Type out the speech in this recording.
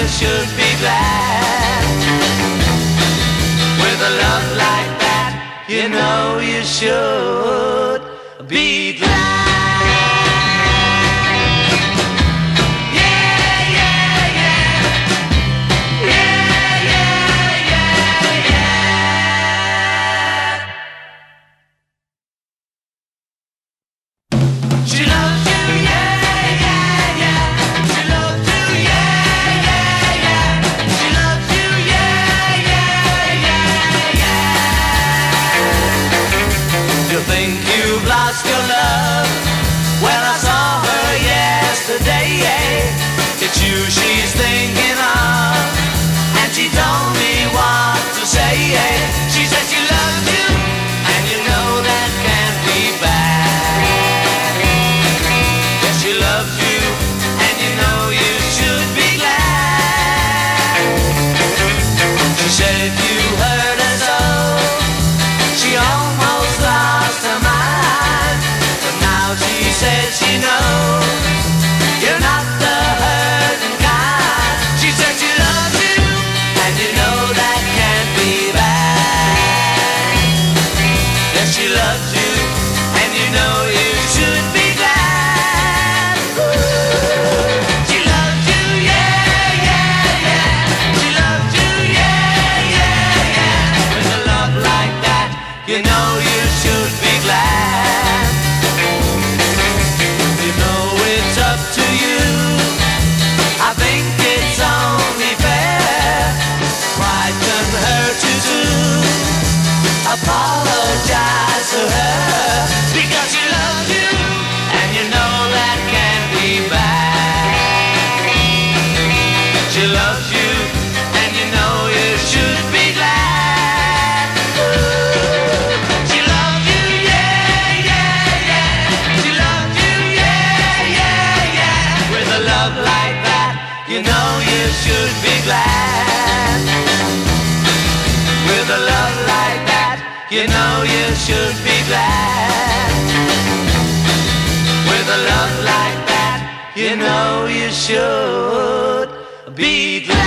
should be glad. With a love like that, you know you should be glad. Lost your love. Well, I saw her yesterday. It's you she's thinking of, and she told me what to say. She said she loved you, and you know that can't be bad. Yes, she loves you, and you know you should be glad. She said you hurt her so, she almost lost her mind. She said she knows you're not the hurting kind. She said she loves you, and you know that can't be bad. Yes, she loves you, and you know you should be glad. Ooh. She loves you, yeah, yeah, yeah. She loves you, yeah, yeah, yeah. With a love like that, you know you should be glad. I think it's only fair. Why couldn't hurt you too? Apologize to her, because she loves you, and you know that can't be bad. She loves you, and you know you should be glad. Ooh. She loves you, yeah, yeah, yeah. She loves you, yeah, yeah, yeah. With a love like that, you know you should be glad. With a love like that, you know you should be glad. With a love like that, you know you should be glad.